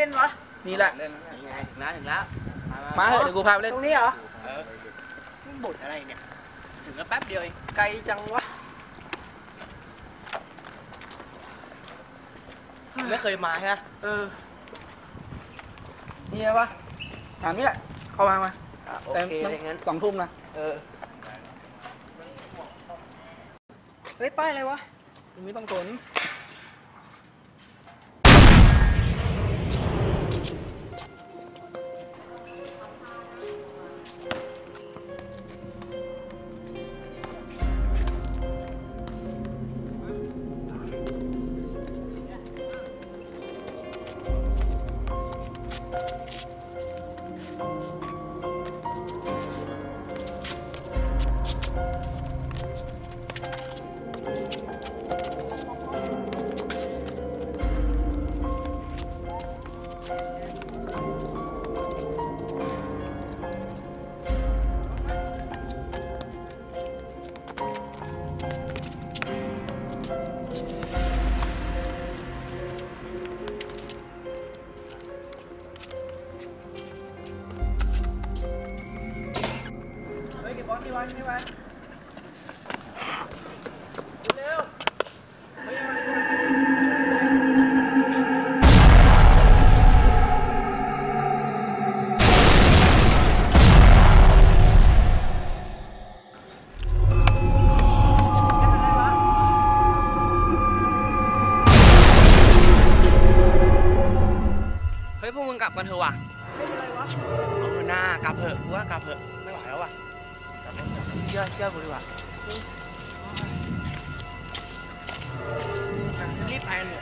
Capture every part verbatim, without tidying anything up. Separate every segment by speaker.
Speaker 1: ล่นวะ
Speaker 2: นี่แหละ
Speaker 3: เล่นยังไงถึงแล้วถึงแล้ว
Speaker 2: มาเถอะเดี๋ยวกูพาไปเล่น
Speaker 1: ตรงนี้เหรอ
Speaker 3: เออมึงบ่นอะไรเนี่ยถึงก็แป๊บเดียวเอง
Speaker 1: ไกลจังวะ
Speaker 3: ไม่เคยมาใช่ไหม
Speaker 1: เออนี่ไงวะ
Speaker 2: ถามนี่แหละเข้ามามา
Speaker 3: โอเคงั้น
Speaker 2: สองทุ่มนะ
Speaker 3: เออ
Speaker 1: เฮ้ยป้ายอะไรวะ
Speaker 2: ไม่ต้องสนบอลไม่ไหวไม่ไหวเร็วไม่ไหว
Speaker 3: เฮ้ยพวกมึงกลับกันเถอะว่ะ
Speaker 1: ไม่เป็นไรวะ
Speaker 3: เออหน้ากลับเถอะกูว่ากลับเถอะไม่ไหวแล้วว่ะเชื่อเชื่อกูดีกว่ารีบไปเลย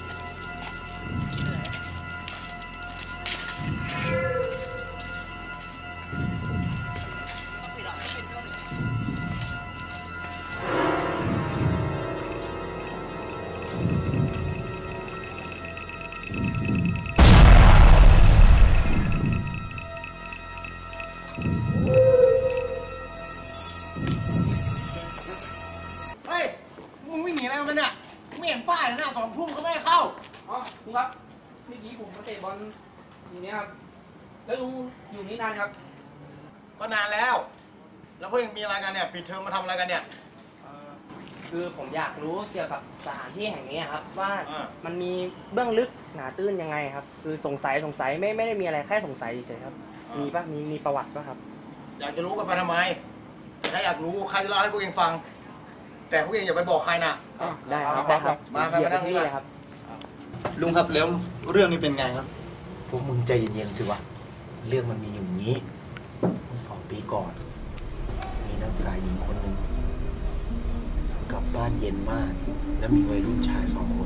Speaker 4: ไม่เห็นป้ายหน้าสองทุ่มเขาไม่ให้เข้า
Speaker 2: อ๋อลุงครับเมื่อกี้ผมมาเตะบอลอย่างนี้ครับแล้วลุงอยู่นี่นานครับ
Speaker 4: ก็นานแล้วแล้วพวกยังมีอะไรกันเนี่ยปิดเทอมมาทำอะไรกันเนี่ย
Speaker 3: คือผมอยากรู้เกี่ยวกับสถานที่แห่งนี้ครับว่ามันมีเบื้องลึกหนาตื้นยังไงครับคือสงสัยสงสัยไม่ไม่ได้มีอะไรแค่สงสัยเฉยครับมีป่ะมีมีประวัติป่ะครับ
Speaker 4: อยากจะรู้กันไปทำไมถ้าอยากรู้ใครจะเล่าให้พวกเองฟังแต่พวกเองอย่าไปบอกใครนะ
Speaker 3: ได้ครับได้ครับ
Speaker 4: มาไปนั่งนี่
Speaker 3: ครับ
Speaker 5: ลุงครับแล้วเรื่องนี้เป็นไงครับ
Speaker 4: พวกมึงใจเย็นๆสิวะเรื่องมันมีอยู่นี้เมื่อสองปีก่อนมีนักศึกษาหญิงคนหนึ่งกลับบ้านเย็นมากแล้วมีวัยรุ่นชายสองคน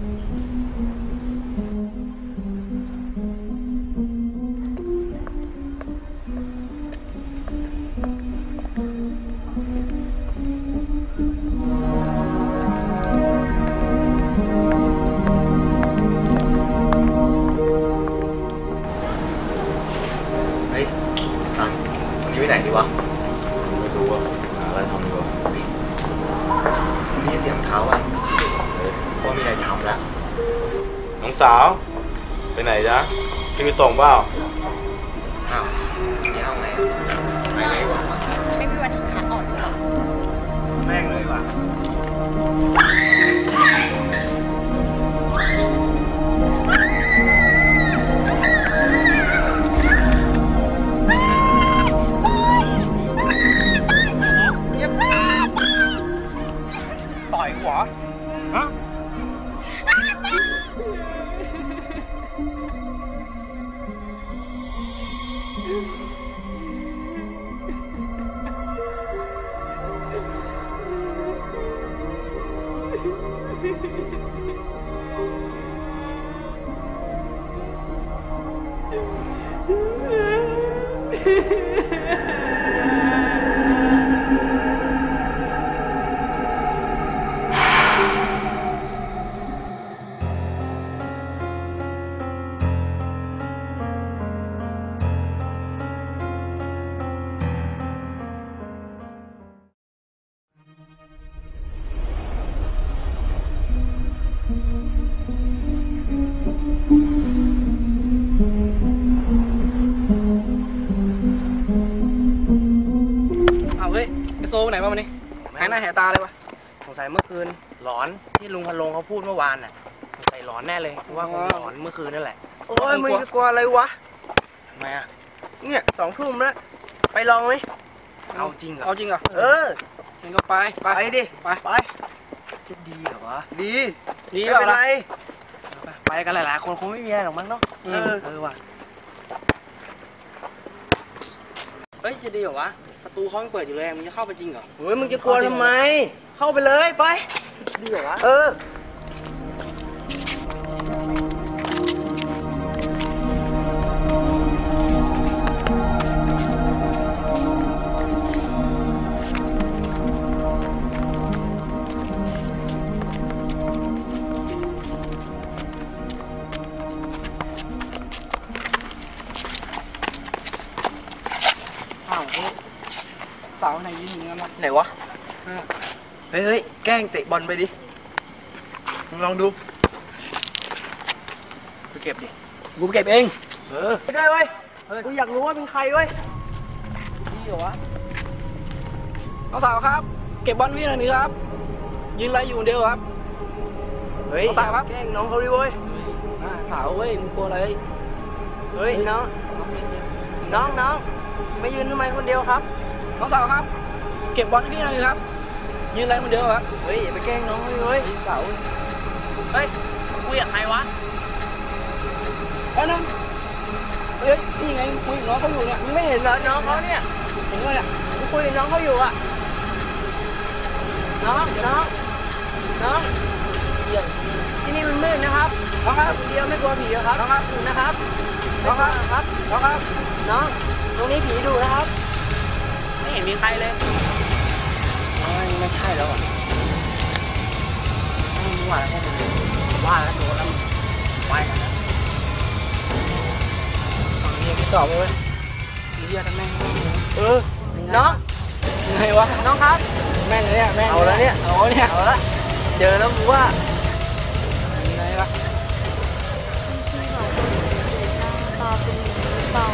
Speaker 5: ไปไหนดีวะไม่รู้ว่าหาอะไรทำดีกว่ามีเสียงเท้าอ่ะเพราะมีอะไรทำแล้ว
Speaker 6: น้องสาวไปไหนจ๊ะพี่ไปส่งเปล่า
Speaker 5: อ้าวนี่เอาไงไปไหนวะ
Speaker 7: ไม่มีวันที่ขาอ่อนหรอก
Speaker 5: แม่งเลยว่ะ
Speaker 3: ต่อยหัวฮะ
Speaker 2: โซ่ไปไหนมาวันนี้หายหน้าหายตาเลยวะ
Speaker 3: สงสัยเมื่อคืนหลอนที่ลุงพันโลงเขาพูดเมื่อวานน่ะสงสัยหลอนแน่เลยเพราะว่าคงหลอนเมื่อคืนนั่นแหละ
Speaker 1: โอ้ยมึงจะกลัวอะไรวะ
Speaker 3: ทำไมอ่ะ
Speaker 1: เนี่ยสองทุ่มแล้ว ไปลองไหม
Speaker 3: เอาจริงเหรอ
Speaker 2: เอาจริงเหรอ
Speaker 1: เออ
Speaker 2: งั้นก็ไป
Speaker 1: ไปดิ
Speaker 2: ไป
Speaker 1: ไป
Speaker 3: จะดีเหรอวะ
Speaker 1: ดี
Speaker 2: ดี
Speaker 1: ไม่
Speaker 2: เป
Speaker 1: เป็น
Speaker 2: ล่า
Speaker 1: ไร
Speaker 2: ล่ะ
Speaker 3: ไปกันหลายๆคนคงไม่มีอะไรหรอกมั้งเนาะ
Speaker 2: อื
Speaker 1: เอ
Speaker 2: ม
Speaker 1: อ
Speaker 3: เออว่ะเฮ้ยจะดีเหรอวะประตูเขายังเปิดอยู่เลยมึงจะเข้าไปจริงเหรอ
Speaker 1: เฮ้ยมึงจะกลัวทำไม เข้าไปเลยไป
Speaker 3: ดีเหรอวะ
Speaker 1: เออ
Speaker 2: อ้าวเฮ้ยสาวไหนยืนอย่างนั้นวะ
Speaker 1: ไหนวะ
Speaker 2: เออ
Speaker 1: เฮ้ยเฮ้ยแกล้งเตะบอลไปดิ มึงลองดู
Speaker 2: ไปเก็บดิกูไปเก็บเอง
Speaker 1: เออไม่ได้เว้ยกูอยากรู้ว่าเป็นใครเว้ย
Speaker 2: ดีเหรอวะน้องสาวครับ เก็บบอลพี่หน่อยนึงครับ ยืนไรอยู่คนเดียวครับ
Speaker 1: เฮ้ย
Speaker 2: น้องสาวครับ
Speaker 1: แกล้งน้องเขาดิเว้ย
Speaker 2: อ่าสาวเว้ยมึงกลัวอะไร
Speaker 1: เฮ้ยน้อง น้องน้องไม่ยืนทำไมคนเดียวครับ
Speaker 2: น้องสาวครับ เก็บบอลให้พี่หน่อยนึงครับ ยืนไรคนเดียวครับ
Speaker 1: เฮ้ยอย่าไปแกล้งน้องเขาดิเว้ย
Speaker 2: สาว
Speaker 3: เฮ้ยคุยกับใครวะ
Speaker 2: ไอ้นั่นเฮ้ยนี่ไงคุยกับน้องเขาอยู่เนี่ย
Speaker 1: มึงไม่เห็นเหรอน้องเขาเนี่ย
Speaker 2: เห็นไหมเนี่ย
Speaker 1: มึงคุยกับน้องเขาอยู่อะน้องน้องน้องที่นี่มันมืดนะครับ
Speaker 2: น้องครับ
Speaker 1: คนเดียวไม่กลัวผีเหรอครับ
Speaker 2: น้องครับ
Speaker 1: อยู่นะครับ
Speaker 2: น้องครับ
Speaker 1: ครับ
Speaker 2: น้องครับ
Speaker 1: น้องตรงนี้ผีดุนะครับ
Speaker 3: ไม่เห็นมีใครเลยไม่ไม่ใช่แล้วอ่ะไม่รู้ว่าแล้วพวกมึงว่าแล้วโดนแล้วมึงไหวกันนะ
Speaker 2: ตอนนี้พี่ตอบไปเว้ยผีเรียกกันแม่ง
Speaker 1: เออน้อง
Speaker 2: ไงวะ
Speaker 1: น้องครับ
Speaker 2: แม่งเลยเนี่ยแม่ง
Speaker 1: เอาแล้วเนี่ย
Speaker 2: เอาเนี่ย
Speaker 1: เอาละเจอแล้วมึงว่า
Speaker 2: ยังไงล่ะ
Speaker 7: ตาเป็นหรือเปล่า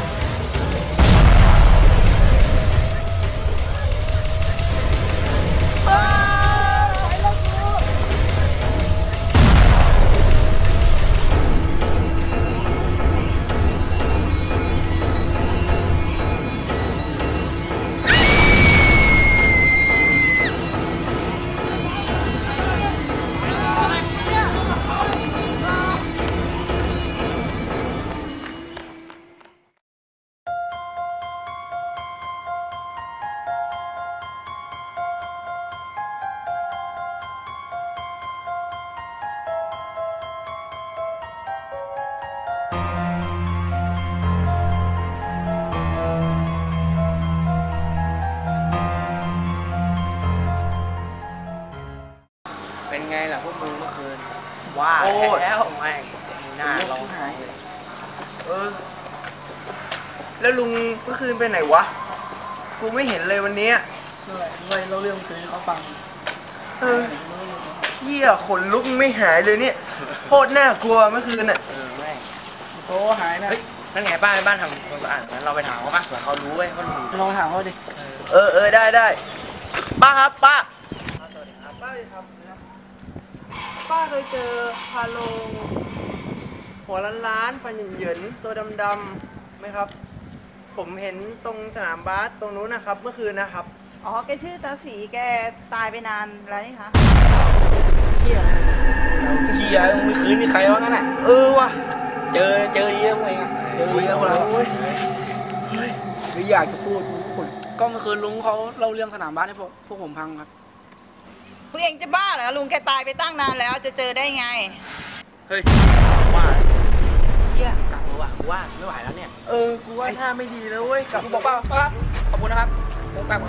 Speaker 3: เป็นไงล่ะพวกมึงเมื่อคืนว่าแล้วแม่งมีหน้าร้องไห้เลย
Speaker 1: เออ แล้วลุงเมื่อคืนไปไหนวะ กูไม่เห็นเลยวันเนี้ย
Speaker 2: นั่นแหละไว้เล่าเรื่องคืนให้เขาฟัง
Speaker 1: เออเหี้ยขนลุกไม่หายเลยเนี่ยโคตรน่ากลัวเมื่อคืนอ่ะ
Speaker 3: เออแม่ง
Speaker 2: โทรหายนะ
Speaker 3: เฮ้ยนั่นไงป้าในบ้านทำความสะอาดงั้นเราไปถามเขาป่ะเผื่อเขารู้เว้ยว่าลุง
Speaker 2: ลองถามเขาดิ
Speaker 1: เออเออได้ได้ป้าครับป้าสวัสดีครับป้าครับป้าเคยเจอพาโลงหัวล้านล้านๆฟันเหยินๆตัวดำๆไหมครับ ผมเห็นตรงสนามบาสตรงนู้นนะครับ เมื่อคืนนะครับ
Speaker 7: อ๋อ แกชื่อตาสีแกตายไปนานแล้วนี่คะ
Speaker 1: เที่ย
Speaker 2: เชียร์เมื่อคืนมีใครวะงั้นน่ะ
Speaker 1: เออว่ะ
Speaker 2: เจอเจอเยอะเองอะเจอเยอะพวกเรา
Speaker 1: โอ้ย
Speaker 2: ไม่อยากจะพูดพูดก็เมื่อคืนลุงเขาเล่าเรื่องสนามบ้านให้พวกพวกผมฟังครับ
Speaker 7: พวกเองจะบ้าเหรอลุงแกตายไปตั้งนานแล้วจะเจอได้ไง
Speaker 3: เฮ้ยว่าเชี่ยกลับเลยว่ะกูว่าไม่ไหวแล้วเนี่ย
Speaker 1: เออกูว่าท่าไม่ดีแล้วเว้ยกลับ
Speaker 2: กูบอกเปล่าครับ ขอบคุณนะครับผมกลับก่อน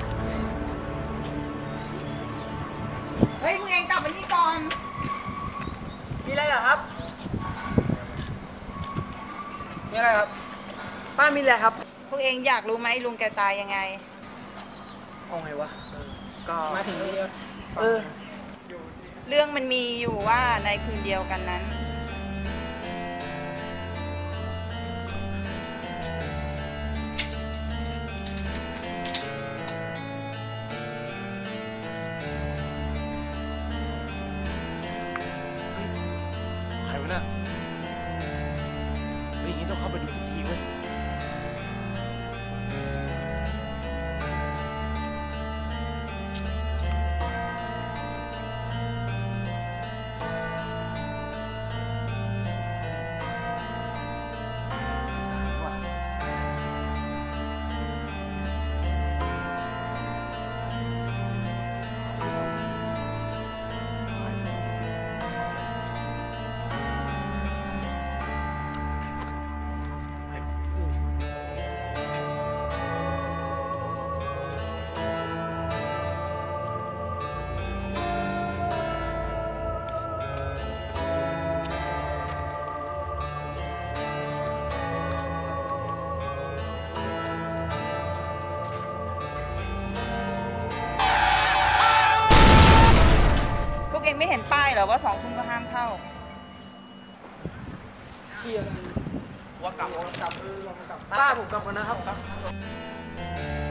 Speaker 7: เฮ้ยพวกเองกลับมานี่ก่อน
Speaker 1: มีอะไรเหรอครับ
Speaker 2: นี่อะไรครับ
Speaker 1: ป้ามีอะไรครับ
Speaker 7: พวกเองอยากรู้ไหมลุงแกตายยังไง
Speaker 2: เอาไงวะ
Speaker 3: ก็
Speaker 2: มาถึงนี่ก็
Speaker 1: เออ
Speaker 7: เรื่องมันมีอยู่ว่าในคืนเดียวกันนั้นเองไม่เห็นป้ายเหรอว่าสองทุ่มก็ห้ามเข้า
Speaker 2: เชียร์กัน
Speaker 1: ว่ากลับกลับป้าผมกลับกันนะครับ